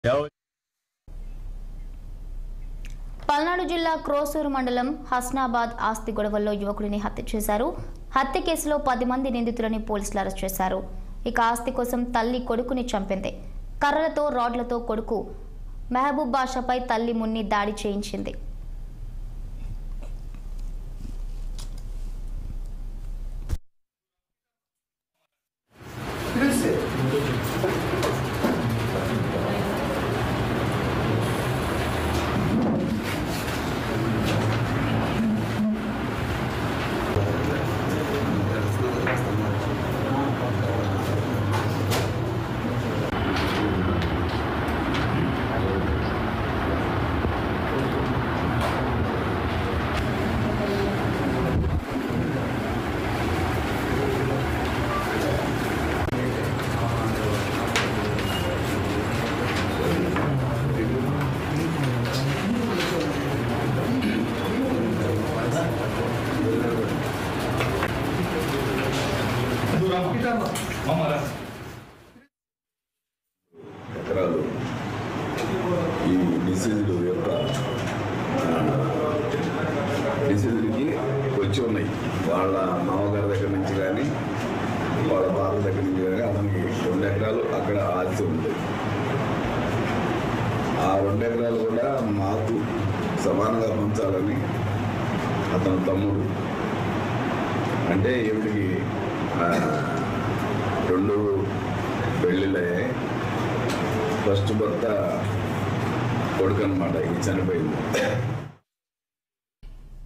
పల్నాడు జిల్లా క్రోసూరు మండలం హస్నాబాద్ ఆస్తి గొడవల్లో యువకుడిని హత్య చేశారు. హత్య కేసులో 10 మంది నిందితులని పోలీసులు అరెస్ట్ చేశారు. ఇక ఆస్తి కోసం తల్లి కొడుకుని చంపింది. కర్రలతో రాడ్లతో కొడుకు మెహబూబ్ బాషాపై తల్లి మున్ని దాడి చేయించింది. ఎకరాలు ఈ డిసీజుల యొక్క డిసీజులకి వచ్చి ఉన్నాయి. వాళ్ళ మామగారి దగ్గర నుంచి కానీ వాళ్ళ బాబు దగ్గర నుంచి కానీ అతనికి 2 ఎకరాలు అక్కడ ఆస్తి ఉంది. ఆ 2 ఎకరాలు కూడా మాకు సమానంగా పంచాలని అతని తమ్ముడు, అంటే ఏమిటికి 2 పెళ్ళిళ్ళయ్యాయి. ఫస్ట్ భర్త కొడుకు అనమాట, ఇది చనిపోయింది.